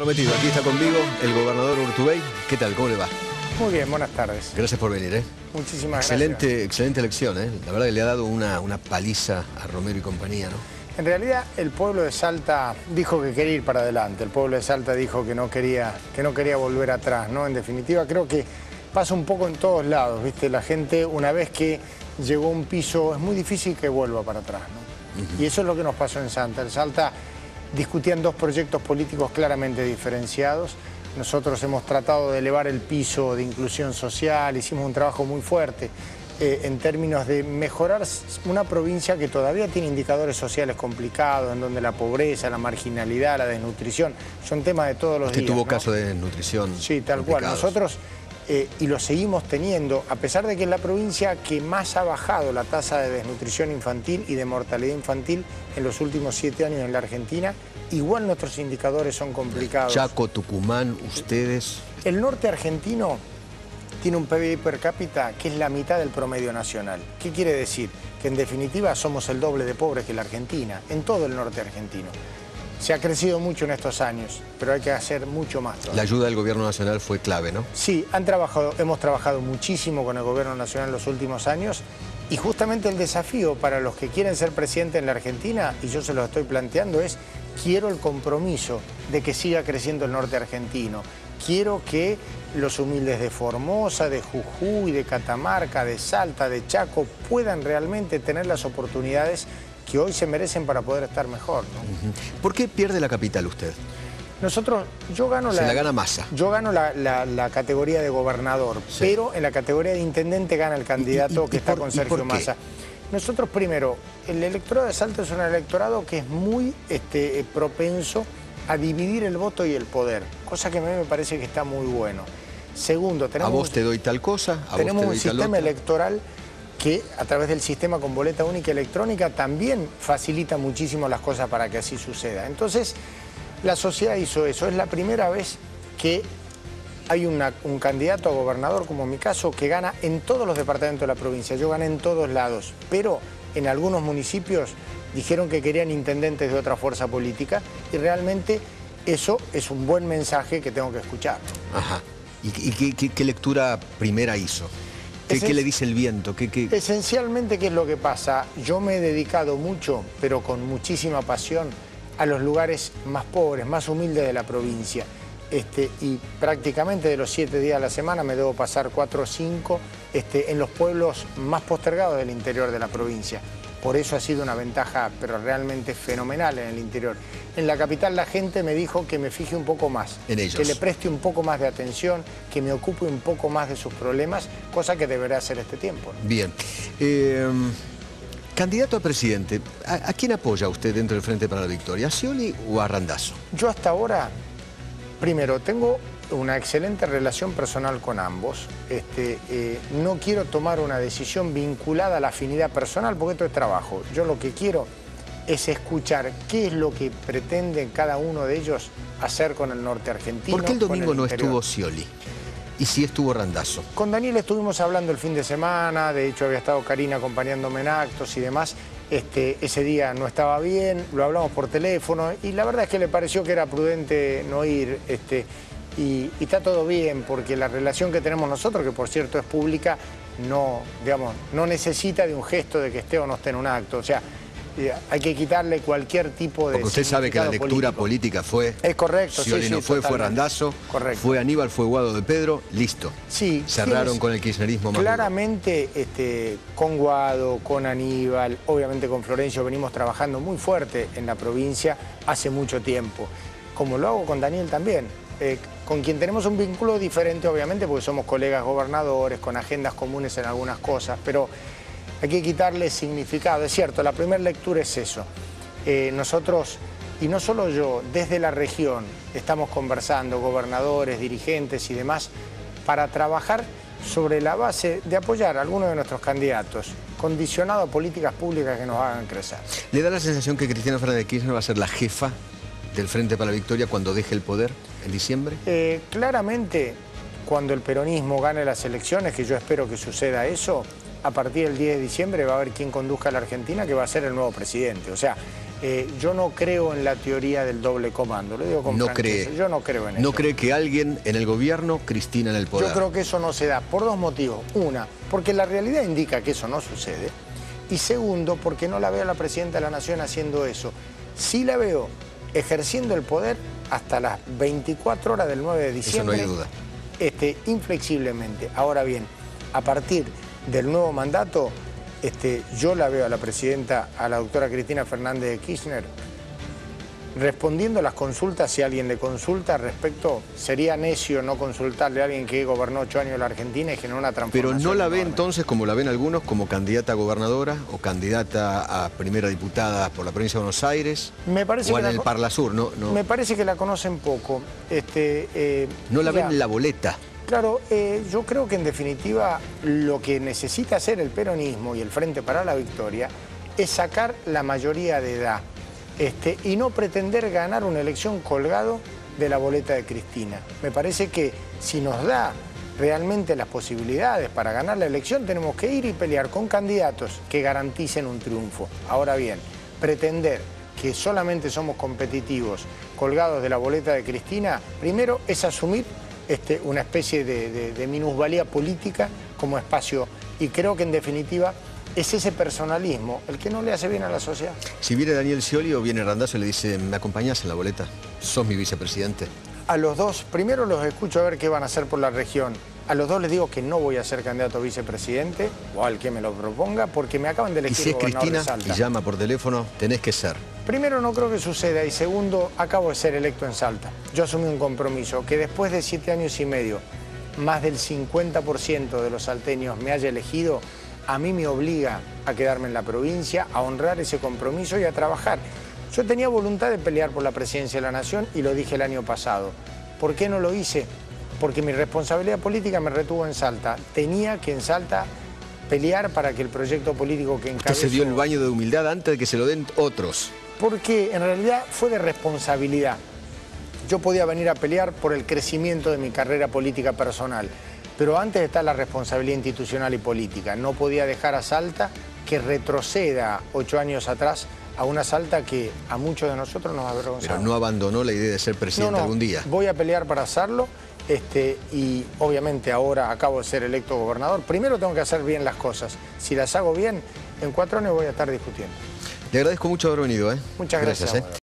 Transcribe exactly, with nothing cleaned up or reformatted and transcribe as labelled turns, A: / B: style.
A: prometido, aquí está conmigo el gobernador Urtubey. ¿Qué tal? ¿Cómo le va?
B: Muy bien, buenas tardes.
A: Gracias por venir, ¿eh?
B: Muchísimas
A: excelente,
B: gracias.
A: Excelente elección, ¿eh? La verdad que le ha dado una, una paliza a Romero y compañía, ¿no?
B: En realidad, el pueblo de Salta dijo que quería ir para adelante. El pueblo de Salta dijo que no quería, que no quería volver atrás, ¿no? En definitiva, creo que pasa un poco en todos lados, ¿viste? La gente, una vez que llegó a un piso, es muy difícil que vuelva para atrás, ¿no? Uh-huh. Y eso es lo que nos pasó en Salta. En Salta discutían dos proyectos políticos claramente diferenciados. Nosotros hemos tratado de elevar el piso de inclusión social, hicimos un trabajo muy fuerte eh, en términos de mejorar una provincia que todavía tiene indicadores sociales complicados, en donde la pobreza, la marginalidad, la desnutrición, son temas de todos los
A: Usted
B: días.
A: tuvo
B: ¿no?
A: casos de desnutrición.
B: Sí, tal cual. Nosotros, eh, y lo seguimos teniendo, a pesar de que es la provincia que más ha bajado la tasa de desnutrición infantil y de mortalidad infantil en los últimos siete años en la Argentina, igual nuestros indicadores son complicados.
A: Chaco, Tucumán, ustedes...
B: El norte argentino tiene un P B I per cápita que es la mitad del promedio nacional. ¿Qué quiere decir? Que en definitiva somos el doble de pobres que la Argentina, en todo el norte argentino. Se ha crecido mucho en estos años, pero hay que hacer mucho más todavía.
A: La ayuda del gobierno nacional fue clave, ¿no?
B: Sí, han trabajado, hemos trabajado muchísimo con el gobierno nacional en los últimos años y justamente el desafío para los que quieren ser presidente en la Argentina, y yo se lo estoy planteando, es quiero el compromiso de que siga creciendo el norte argentino. Quiero que los humildes de Formosa, de Jujuy, de Catamarca, de Salta, de Chaco puedan realmente tener las oportunidades que hoy se merecen para poder estar mejor, ¿no?
A: Uh-huh. ¿Por qué pierde la capital usted?
B: Nosotros, yo gano
A: Se
B: la,
A: la gana Massa.
B: Yo gano la, la, la categoría de gobernador, sí. Pero en la categoría de intendente gana el candidato ¿Y, y, que y está por, con Sergio Massa. Nosotros primero, el electorado de Salta es un electorado que es muy este, propenso a dividir el voto y el poder, cosa que a mí me parece que está muy bueno. Segundo, tenemos,
A: a vos te doy tal cosa, a
B: tenemos
A: vos te doy
B: un sistema
A: tal otra.
B: electoral que a través del sistema con boleta única electrónica también facilita muchísimo las cosas para que así suceda. Entonces, la sociedad hizo eso. Es la primera vez que hay una, un candidato a gobernador, como en mi caso, que gana en todos los departamentos de la provincia. Yo gané en todos lados, pero en algunos municipios dijeron que querían intendentes de otra fuerza política y realmente eso es un buen mensaje que tengo que escuchar.
A: Ajá. ¿Y, y qué, qué, qué lectura primera hizo? ¿Qué, ¿Qué le dice el viento? ¿Qué, qué...
B: Esencialmente, ¿qué es lo que pasa? Yo me he dedicado mucho, pero con muchísima pasión, a los lugares más pobres, más humildes de la provincia. Este, y prácticamente de los siete días a la semana me debo pasar cuatro o cinco este, en los pueblos más postergados del interior de la provincia. Por eso ha sido una ventaja, pero realmente fenomenal en el interior. En la capital la gente me dijo que me fije un poco más,
A: en ellos.
B: Que le preste un poco más de atención, que me ocupe un poco más de sus problemas, cosa que deberá hacer este tiempo, ¿no?
A: Bien. Eh, candidato a presidente, ¿a, ¿a quién apoya usted dentro del Frente para la Victoria? ¿A Scioli o a Randazzo?
B: Yo hasta ahora, primero, tengo una excelente relación personal con ambos. Este, eh, no quiero tomar una decisión vinculada a la afinidad personal porque esto es trabajo. Yo lo que quiero es escuchar qué es lo que pretenden cada uno de ellos hacer con el norte argentino.
A: ¿Por qué el domingo
B: el
A: no
B: interior?
A: estuvo Scioli? ¿Y sí estuvo Randazzo?
B: Con Daniel estuvimos hablando el fin de semana, de hecho había estado Karina acompañándome en actos y demás. Este, ese día no estaba bien, lo hablamos por teléfono y la verdad es que le pareció que era prudente no ir. Este, y, y está todo bien porque la relación que tenemos nosotros, que por cierto es pública, no, digamos, no necesita de un gesto de que esté o no esté en un acto. O sea, hay que quitarle cualquier tipo de...
A: Porque usted sabe que la lectura político. política fue...
B: Es correcto,
A: Scioli
B: sí,
A: no
B: sí,
A: fue,
B: totalmente.
A: fue Randazzo,
B: correcto.
A: Fue Aníbal, fue Guado de Pedro, listo.
B: Sí.
A: Cerraron con el kirchnerismo más
B: claramente este, con Guado, con Aníbal, obviamente con Florencio venimos trabajando muy fuerte en la provincia hace mucho tiempo. Como lo hago con Daniel también. Eh, con quien tenemos un vínculo diferente, obviamente, porque somos colegas gobernadores, con agendas comunes en algunas cosas, pero hay que quitarle significado. Es cierto, la primera lectura es eso. Eh, nosotros, y no solo yo, desde la región estamos conversando, gobernadores, dirigentes y demás, para trabajar sobre la base de apoyar a algunos de nuestros candidatos, condicionado a políticas públicas que nos hagan crecer.
A: ¿Le da la sensación que Cristina Fernández de Kirchner va a ser la jefa del Frente para la Victoria cuando deje el poder en diciembre?
B: Eh, claramente, cuando el peronismo gane las elecciones, que yo espero que suceda eso, a partir del diez de diciembre va a haber quien conduzca a la Argentina, que va a ser el nuevo presidente. O sea, Eh, yo no creo en la teoría del doble comando, lo digo con
A: No
B: franqueza.
A: cree.
B: Yo no creo en
A: ¿No
B: eso.
A: cree que alguien en el gobierno, Cristina en el poder?
B: Yo creo que eso no se da por dos motivos. Una, porque la realidad indica que eso no sucede. Y segundo, porque no la veo a la Presidenta de la Nación haciendo eso. Sí la veo ejerciendo el poder hasta las veinticuatro horas del nueve de diciembre.
A: Eso no hay duda.
B: Este, inflexiblemente. Ahora bien, a partir del nuevo mandato, este, yo la veo a la Presidenta, a la doctora Cristina Fernández de Kirchner, respondiendo a las consultas, si alguien le consulta respecto, sería necio no consultarle a alguien que gobernó ocho años la Argentina y generó una transformación.
A: Pero no la ve
B: enorme.
A: entonces, como la ven algunos, como candidata a gobernadora o candidata a primera diputada por la provincia de Buenos Aires.
B: Me parece
A: o
B: que
A: en
B: la
A: el
B: co-
A: Parlasur, ¿no? No,
B: Me parece que la conocen poco. Este, eh,
A: no la
B: mira,
A: ven en la boleta.
B: Claro, eh, yo creo que en definitiva lo que necesita hacer el peronismo y el Frente para la Victoria es sacar la mayoría de edad este, y no pretender ganar una elección colgado de la boleta de Cristina. Me parece que si nos da realmente las posibilidades para ganar la elección tenemos que ir y pelear con candidatos que garanticen un triunfo. Ahora bien, pretender que solamente somos competitivos colgados de la boleta de Cristina, primero es asumir Este, una especie de, de, de minusvalía política como espacio, y creo que en definitiva es ese personalismo el que no le hace bien a la sociedad.
A: Si viene Daniel Scioli o viene Randazzo y le dice, ¿me acompañás en la boleta? ¿Sos mi vicepresidente?
B: A los dos, primero los escucho a ver qué van a hacer por la región. A los dos les digo que no voy a ser candidato a vicepresidente, o al que me lo proponga, porque me acaban de elegir
A: Y si es
B: gobernador
A: Cristina
B: de Salta.
A: y llama por teléfono, tenés que ser.
B: Primero, no creo que suceda, y segundo, acabo de ser electo en Salta. Yo asumí un compromiso que después de siete años y medio, más del cincuenta por ciento de los salteños me haya elegido, a mí me obliga a quedarme en la provincia, a honrar ese compromiso y a trabajar. Yo tenía voluntad de pelear por la presidencia de la Nación y lo dije el año pasado. ¿Por qué no lo hice? Porque mi responsabilidad política me retuvo en Salta. Tenía que en Salta pelear para que el proyecto político que
A: Usted
B: encabezo...
A: se dio el baño de humildad antes de que se lo den otros.
B: Porque en realidad fue de responsabilidad. Yo podía venir a pelear por el crecimiento de mi carrera política personal, pero antes está la responsabilidad institucional y política. No podía dejar a Salta que retroceda ocho años atrás a una Salta que a muchos de nosotros nos avergonzaba.
A: Pero no abandonó la idea de ser presidente
B: No, no,
A: algún día.
B: voy a pelear para hacerlo, este, y obviamente ahora acabo de ser electo gobernador. Primero tengo que hacer bien las cosas. Si las hago bien, en cuatro años voy a estar discutiendo.
A: Le agradezco mucho haber venido, ¿eh?
B: Muchas gracias.
A: Gracias, ¿eh?